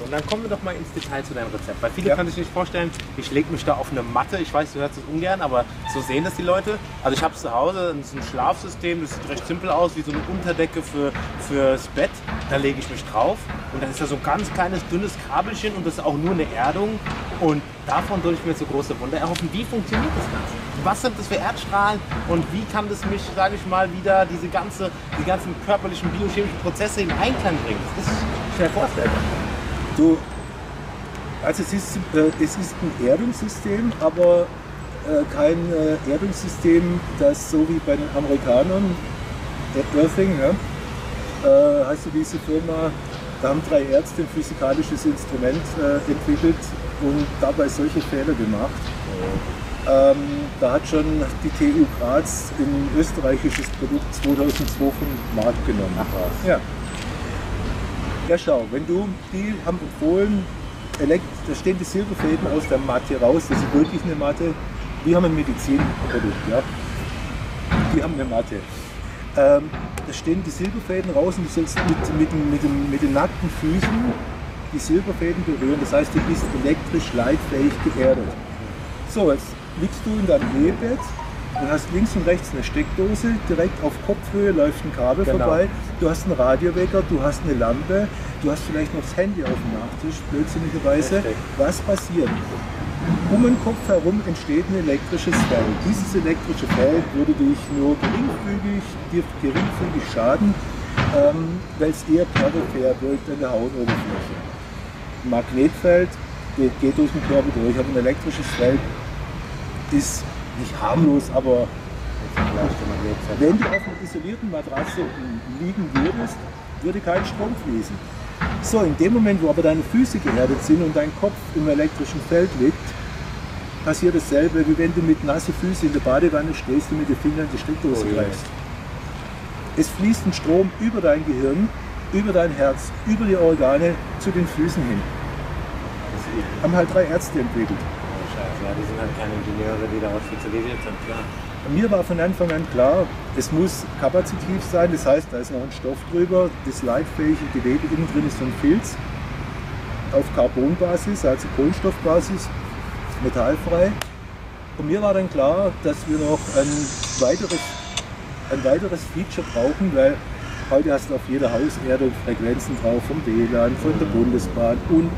Und dann kommen wir doch mal ins Detail zu deinem Rezept. Weil viele können sich nicht vorstellen, ich lege mich da auf eine Matte. Ich weiß, du hörst es ungern, aber so sehen das die Leute. Also ich habe es zu Hause, das ist ein Schlafsystem, das sieht recht simpel aus, wie so eine Unterdecke fürs Bett. Da lege ich mich drauf und dann ist da so ein ganz kleines, dünnes Kabelchen und das ist auch nur eine Erdung. Und davon soll ich mir jetzt so große Wunder erhoffen. Wie funktioniert das Ganze? Was sind das für Erdstrahlen und wie kann das mich, sage ich mal, wieder die ganzen körperlichen, biochemischen Prozesse in Einklang bringen? Das ist schwer vorstellbar. Also es ist ein Erdungssystem, aber kein Erdungssystem, das so wie bei den Amerikanern, Earthing, ja, hast du diese Firma, da haben 3 Ärzte ein physikalisches Instrument entwickelt und dabei solche Fehler gemacht. Da hat schon die TU Graz ein österreichisches Produkt 2002 vom Markt genommen. Ach was. Ja. Ja, schau, die haben empfohlen, da stehen die Silberfäden aus der Matte raus, das ist wirklich eine Matte. Wir haben ein Medizinprodukt, ja. Die haben eine Matte. Da stehen die Silberfäden raus und du sollst mit den nackten Füßen die Silberfäden berühren. Das heißt, du bist elektrisch leitfähig geerdet. So, jetzt liegst du in deinem Ehebett und hast links und rechts eine Steckdose, direkt auf Kopfhöhe läuft ein Kabel vorbei, du hast einen Radiowecker, du hast eine Lampe, du hast vielleicht noch das Handy auf dem Nachttisch, blödsinnigerweise. Was passiert? Um den Kopf herum entsteht ein elektrisches Feld. Dieses elektrische Feld würde dich nur geringfügig schaden, weil es eher peripher wirkt an der Hautoberfläche. Ein Magnetfeld geht durch den Körper durch, aber ein elektrisches Feld ist nicht harmlos, aber wenn du auf einer isolierten Matratze liegen würdest, würde kein Strom fließen. So, in dem Moment, wo aber deine Füße geerdet sind und dein Kopf im elektrischen Feld liegt, passiert dasselbe, wie wenn du mit nassen Füßen in der Badewanne stehst und mit den Fingern die Steckdose greifst. Es fließt ein Strom über dein Gehirn, über dein Herz, über die Organe zu den Füßen hin. Haben halt 3 Ärzte entwickelt. Ja, die sind halt keine Ingenieure, die darauf spezialisiert sind, klar. Mir war von Anfang an klar, es muss kapazitiv sein, das heißt, da ist noch ein Stoff drüber, das leitfähige Gewebe innen drin ist so ein Filz auf Carbonbasis, also Kohlenstoffbasis, metallfrei. Und mir war dann klar, dass wir noch ein weiteres Feature brauchen, weil heute hast du auf jeder Hauserdung Frequenzen drauf, vom WLAN, von der Bundesbahn und.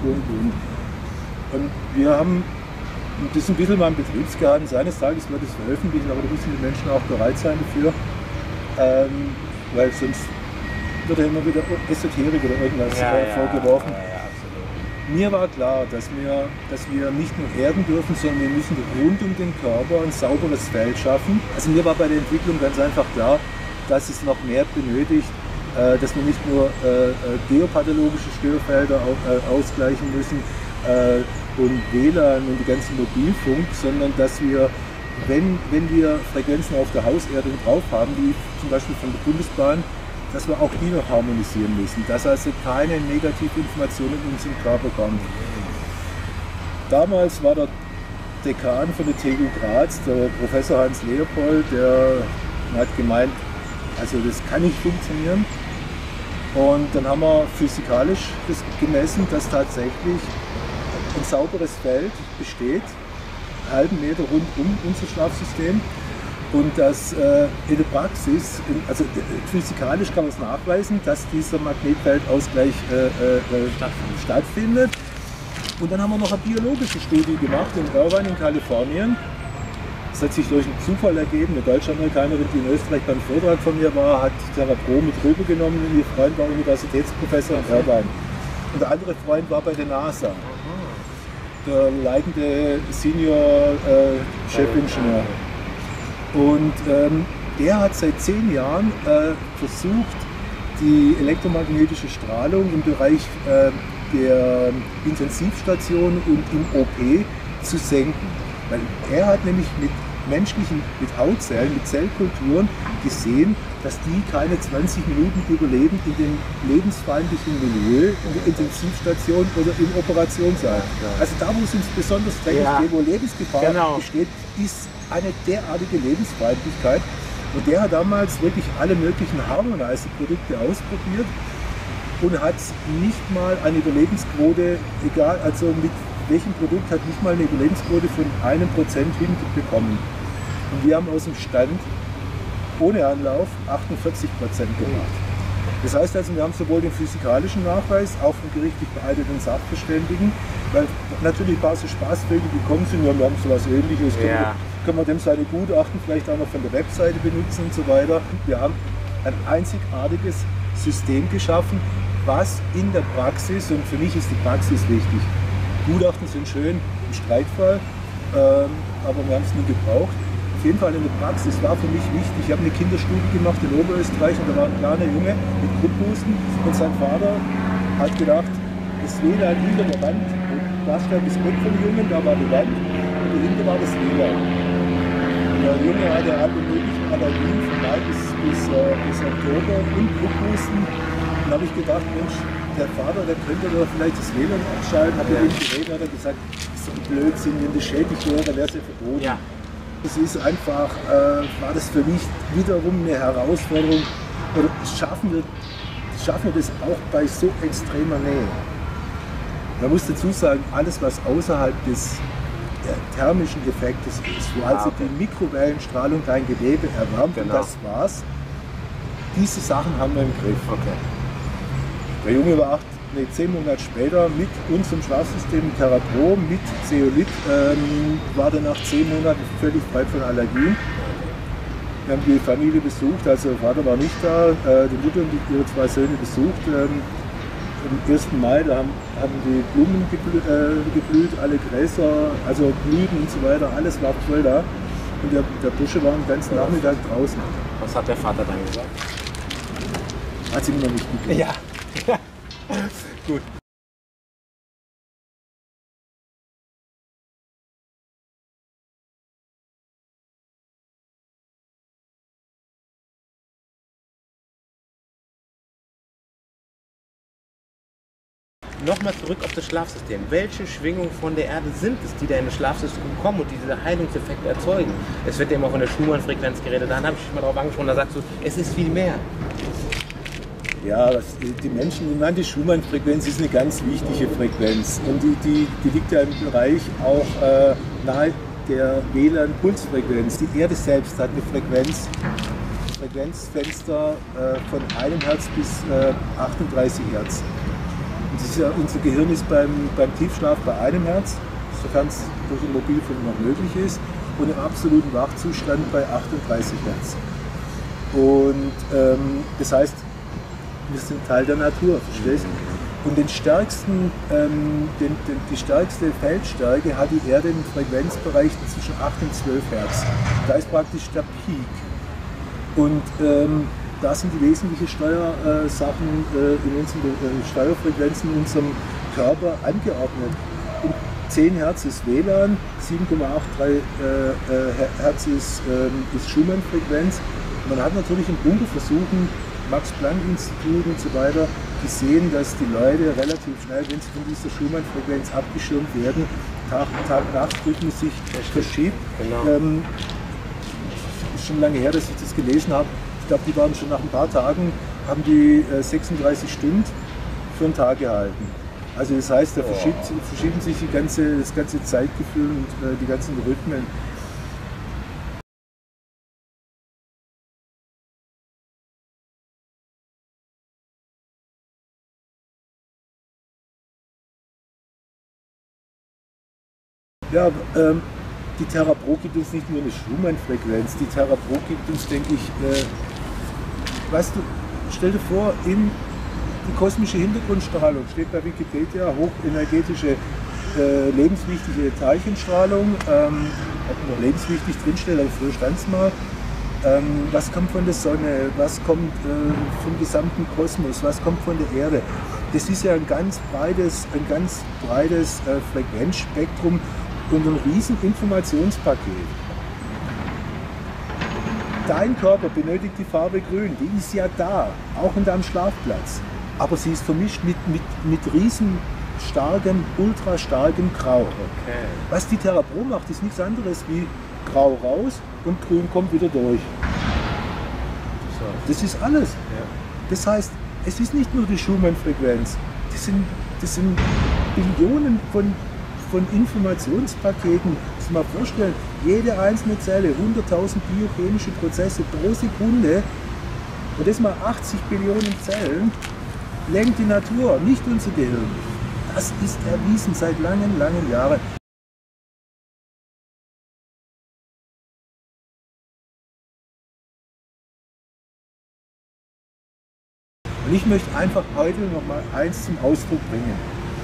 Und wir haben das ist ein bisschen mein Betriebsgeheimnis. Eines Tages wird es veröffentlichen, aber da müssen die Menschen auch bereit sein dafür. Weil sonst wird ja immer wieder Esoterik oder irgendwas vorgeworfen. Mir war klar, dass wir nicht nur erden dürfen, sondern wir müssen rund um den Körper ein sauberes Feld schaffen. Also mir war bei der Entwicklung ganz einfach klar, dass es noch mehr benötigt, dass wir nicht nur geopathologische Störfelder ausgleichen müssen, und WLAN und die ganzen Mobilfunk, sondern dass wir, wenn wir Frequenzen auf der Hauserdung drauf haben, wie zum Beispiel von der Bundesbahn, dass wir auch die noch harmonisieren müssen, dass also keine Negativinformationen in unseren Körper kommen. Damals war der Dekan von der TU Graz, der Professor Hans Leopold, der hat gemeint, also das kann nicht funktionieren. Und dann haben wir physikalisch das gemessen, dass tatsächlich ein sauberes Feld besteht, einen halben Meter rund um unser Schlafsystem und dass in der Praxis, also physikalisch kann man es nachweisen, dass dieser Magnetfeldausgleich stattfindet. Und dann haben wir noch eine biologische Studie gemacht in Irvine in Kalifornien. Das hat sich durch einen Zufall ergeben. Eine Deutsch-Amerikanerin, die in Österreich beim Vortrag von mir war, hat Therapro mit rübergenommen und ihr Freund war Universitätsprofessor in Irvine. Und der andere Freund war bei der NASA. Der leitende Senior-Chefingenieur. Und der hat seit 10 Jahren versucht, die elektromagnetische Strahlung im Bereich der Intensivstation und im OP zu senken. Weil er hat nämlich mit Hautzellen, mit Zellkulturen gesehen, dass die keine 20 Minuten überleben in dem lebensfeindlichen Milieu, in der Intensivstation oder im Operationssaal. Also da, wo es uns besonders dreckig geht, wo Lebensgefahr besteht, ist eine derartige Lebensfeindlichkeit. Und der hat damals wirklich alle möglichen Harmonizer-Produkte ausprobiert und hat nicht mal eine Überlebensquote, egal, also mit welchem Produkt, hat nicht mal eine Überlebensquote von 1% hinbekommen. Und wir haben aus dem Stand ohne Anlauf 48% gemacht. Das heißt also, wir haben sowohl den physikalischen Nachweis, auch von gerichtlich beeideten Sachverständigen, weil natürlich ein paar so Spaßvögel gekommen sind, ja, wir haben sowas Ähnliches, können wir dem seine Gutachten vielleicht auch noch von der Webseite benutzen und so weiter. Wir haben ein einzigartiges System geschaffen, was in der Praxis, und für mich ist die Praxis wichtig, Gutachten sind schön im Streitfall, aber wir haben es nie gebraucht. Auf jeden Fall in der Praxis war für mich wichtig. Ich habe eine Kinderstudie gemacht in Oberösterreich und da war ein kleiner Junge mit Gruppenhusten und sein Vater hat gedacht, das WLAN hinter der Wand, und da stand das Bett vom Jungen, da war die Wand und dahinter war das WLAN. Der Junge hatte alle möglichen Allergien von Mai bis Oktober und Gruppenhusten. Und da habe ich gedacht, Mensch, der Vater, der könnte doch vielleicht das WLAN abschalten. Habe mit ihm geredet, hat er gesagt, das ist so ein Blödsinn, wenn das schädlich wäre, dann wäre es ja verboten. Ja. Es ist einfach, war das für mich wiederum eine Herausforderung, oder schaffen wir das auch bei so extremer Nähe. Man muss dazu sagen, alles was außerhalb des thermischen Effektes ist, wo also die Mikrowellenstrahlung dein Gewebe erwärmt, und das war's, diese Sachen haben wir im Griff. Okay. Der Junge war 10 Monate später mit unserem Schlafsystem Therapro, mit Zeolit, war dann nach 10 Monaten völlig frei von Allergien. Wir haben die Familie besucht, also der Vater war nicht da, die Mutter und ihre 2 Söhne besucht. Am 1. Mai, da haben die Blumen geblüht, alle Gräser, also Blüten und so weiter, alles war voll da. Und der Bursche war den ganzen Nachmittag draußen. Was hat der Vater dann gesagt? Hat sie ihm noch nicht gegeben. Ja. Gut. Nochmal zurück auf das Schlafsystem. Welche Schwingungen von der Erde sind es, die da in das Schlafsystem kommen und die diese Heilungseffekte erzeugen? Es wird ja immer von der Schumann-Frequenz geredet, da habe ich dich mal drauf angesprochen, da sagst du, es ist viel mehr. Ja, die Menschen, ich meine, die Schumann-Frequenz ist eine ganz wichtige Frequenz und die liegt ja im Bereich auch nahe der WLAN-Pulsfrequenz. Die Erde selbst hat eine Frequenzfenster von 1 Hertz bis 38 Hertz. Und das ist ja, unser Gehirn ist beim Tiefschlaf bei 1 Hertz, sofern es durch den Mobilfunk noch möglich ist, und im absoluten Wachzustand bei 38 Hertz. Und das heißt, wir sind Teil der Natur, verstehst du? Und die stärkste Feldstärke hat die Erde im Frequenzbereich zwischen 8 und 12 Hertz. Da ist praktisch der Peak. Und da sind die wesentlichen Steuersachen in unseren Steuerfrequenzen in unserem Körper angeordnet. Und 10 Hertz ist WLAN, 7,83 Hertz ist Schumann-Frequenz. Man hat natürlich im Bunkerversuchen, Max-Planck-Institut und so weiter, gesehen, dass die Leute relativ schnell, wenn sie von dieser Schumann-Frequenz abgeschirmt werden, Tag-Nacht-Rhythmus sich verschiebt. Genau. Ist schon lange her, dass ich das gelesen habe. Ich glaube, die waren schon nach ein paar Tagen, haben die 36 Stunden für einen Tag gehalten. Also das heißt, da verschieben sich das ganze Zeitgefühl und die ganzen Rhythmen. Ja, die Therapro gibt uns nicht nur eine Schumann-Frequenz, die Therapro gibt uns, denke ich, weißt du, stell dir vor, die kosmische Hintergrundstrahlung steht bei Wikipedia, hochenergetische, lebenswichtige Teilchenstrahlung, ob noch lebenswichtig drinsteht, aber früher stand es mal. Was kommt von der Sonne, was kommt vom gesamten Kosmos, was kommt von der Erde. Das ist ja ein ganz breites Frequenzspektrum und ein riesen Informationspaket. Dein Körper benötigt die Farbe Grün, die ist ja da, auch in deinem Schlafplatz. Aber sie ist vermischt mit riesen starkem, ultra starkem Grau. Okay. Was die Therapro macht, ist nichts anderes wie Grau raus und Grün kommt wieder durch. Das ist alles. Ja. Das heißt, es ist nicht nur die Schumann-Frequenz, das sind Billionen von Informationspaketen. Das mal vorstellen, jede einzelne Zelle, 100.000 biochemische Prozesse pro Sekunde und das mal 80 Billionen Zellen, lenkt die Natur, nicht unser Gehirn. Das ist erwiesen seit langen, langen Jahren. Und ich möchte einfach heute noch mal eins zum Ausdruck bringen.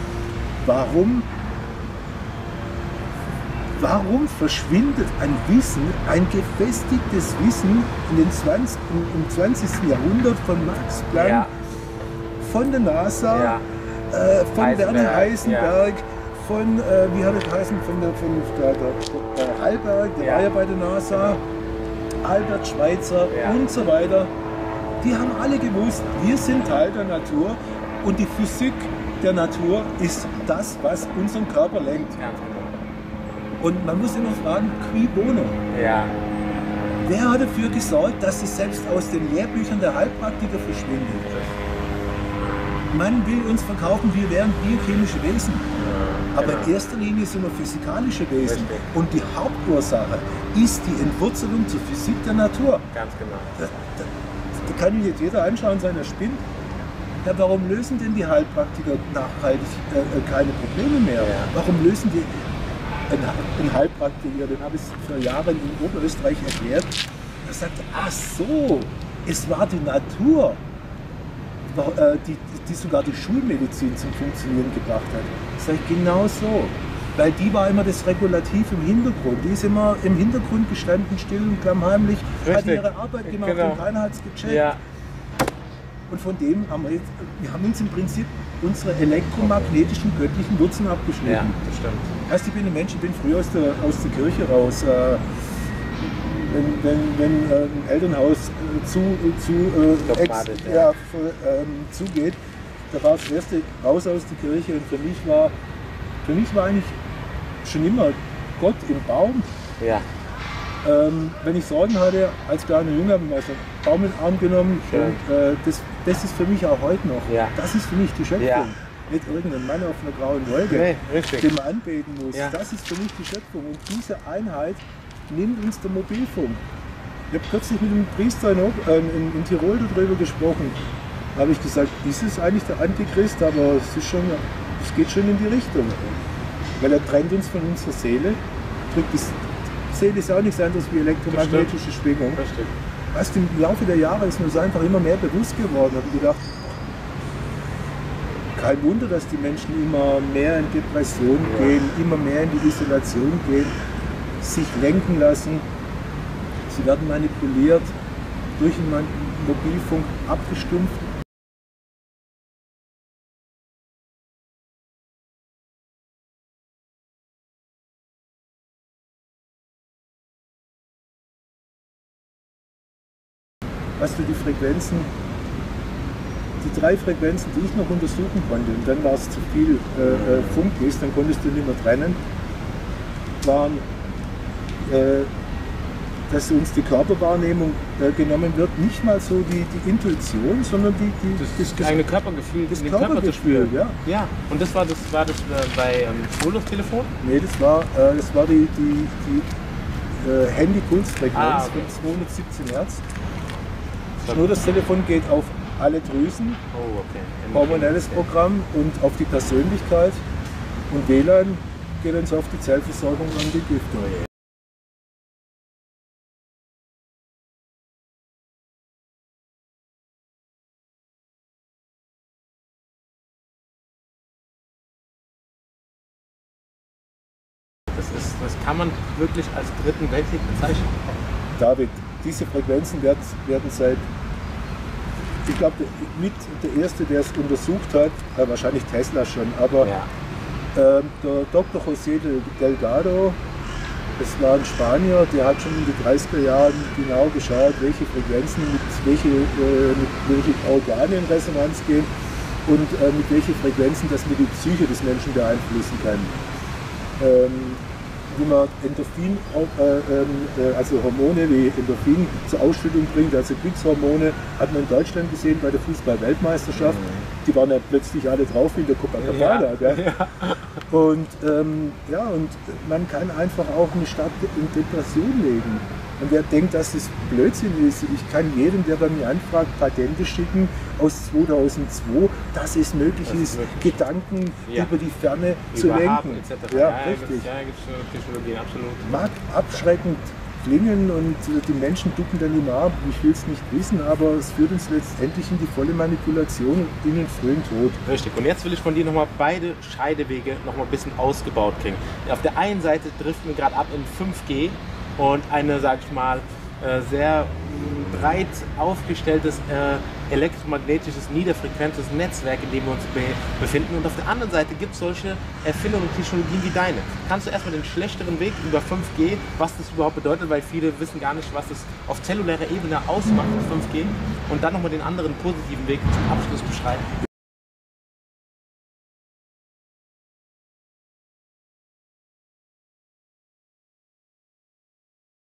Warum verschwindet ein Wissen, ein gefestigtes Wissen im 20. Jahrhundert von Max Planck, von der NASA, von Werner Heisenberg, von, wie hat es heißen, von der Hallberg, der war ja bei der NASA, Albert Schweitzer und so weiter. Die haben alle gewusst, wir sind Teil der Natur und die Physik der Natur ist das, was unseren Körper lenkt. Und man muss immer fragen, qui bono? Ja. Wer hat dafür gesorgt, dass es selbst aus den Lehrbüchern der Heilpraktiker verschwindet? Man will uns verkaufen, wir wären biochemische Wesen. Aber in erster Linie sind wir physikalische Wesen. Richtig. Und die Hauptursache ist die Entwurzelung zur Physik der Natur. Ganz genau. Da kann jetzt jeder anschauen, sein, er spinnt. Ja, warum lösen denn die Heilpraktiker nachhaltig keine Probleme mehr? Ja. Warum lösen die... Ein Heilpraktiker, den habe ich vor Jahren in Oberösterreich erklärt, er sagte, ach so, es war die Natur, die sogar die Schulmedizin zum Funktionieren gebracht hat. Sag ich, genau so. Weil die war immer das Regulativ im Hintergrund. Die ist immer im Hintergrund gestanden, still und klammheimlich, hat ihre Arbeit gemacht und keiner hat es gecheckt. Ja. Und von dem haben wir haben uns im Prinzip unsere elektromagnetischen göttlichen Wurzeln abgeschnitten. Ja, das stimmt. Heißt, ich bin ein Mensch, ich bin früher aus der Kirche raus. Wenn ein Elternhaus zugeht, da war das erste raus aus der Kirche und für mich war eigentlich schon immer Gott im Baum. Ja. Wenn ich Sorgen hatte, als kleiner Junge, habe ich mal so einen Baum in den Arm genommen. Und, das ist für mich auch heute noch. Ja. Das ist für mich die Schöpfung. Ja. Nicht irgendein Mann auf einer grauen Wolke, den man anbeten muss. Ja. Das ist für mich die Schöpfung. Und diese Einheit nimmt uns der Mobilfunk. Ich habe kürzlich mit einem Priester in Tirol darüber gesprochen. Da habe ich gesagt, ist es eigentlich der Antichrist, aber es geht schon in die Richtung. Weil er trennt uns von unserer Seele, drückt die Seele ist auch nichts anderes wie elektromagnetische Schwingung. Erst im Laufe der Jahre ist mir das einfach immer mehr bewusst geworden. Ich habe gedacht, kein Wunder, dass die Menschen immer mehr in Depression gehen, immer mehr in die Isolation gehen, sich lenken lassen. Sie werden manipuliert, durch den Mobilfunk abgestumpft. Hast du die Frequenzen, die 3 Frequenzen, die ich noch untersuchen konnte, und dann war es zu viel Funkmist, dann konntest du nicht mehr trennen, waren, dass uns die Körperwahrnehmung genommen wird, nicht mal so die Intuition, sondern das eigene Körpergefühl, das Körpergefühl, ja. Ja, und das war das bei Spurlufttelefon? Nee, das war die Handy-Pulsfrequenz von 217 Hertz. Nur das Telefon geht auf alle Drüsen, hormonelles Programm und auf die Persönlichkeit, und WLAN geht dann so auf die Zellversorgung und die Entgiftung. Das kann man wirklich als dritten Weltkrieg bezeichnen. David, diese Frequenzen werden seit, ich glaube, mit der Erste, der es untersucht hat, wahrscheinlich Tesla schon, aber der Dr. José Delgado, das war ein Spanier, der hat schon in den 30er Jahren genau geschaut, welche Frequenzen mit welchen Organen in Resonanz gehen und mit welchen Frequenzen das mit die Psyche des Menschen beeinflussen kann. wie man Endorphin, also Hormone wie Endorphin zur Ausschüttung bringt, also Glückshormone, hat man in Deutschland gesehen bei der Fußball-Weltmeisterschaft. Die waren ja plötzlich alle drauf wie in der Copacabana. Gell? Und, und man kann einfach auch eine Stadt in Depression legen. Und wer denkt, dass das Blödsinn ist, ich kann jedem, der bei mir anfragt, Patente schicken aus 2002, dass es möglich ist, Gedanken über die Ferne zu lenken. Ja, richtig. Ja, Technologien, absolut. Mag abschreckend klingen und die Menschen ducken dann immer ab, ich will es nicht wissen, aber es führt uns letztendlich in die volle Manipulation und in den frühen Tod. Richtig, und jetzt will ich von dir nochmal beide Scheidewege nochmal ein bisschen ausgebaut kriegen. Auf der einen Seite driften wir gerade ab in 5G und eine, sag ich mal, sehr breit aufgestelltes elektromagnetisches, niederfrequentes Netzwerk, in dem wir uns befinden. Und auf der anderen Seite gibt es solche Erfindungen und Technologien wie deine. Kannst du erstmal den schlechteren Weg über 5G, was das überhaupt bedeutet, weil viele wissen gar nicht, was es auf zellulärer Ebene ausmacht, 5G, und dann nochmal den anderen positiven Weg zum Abschluss beschreiben?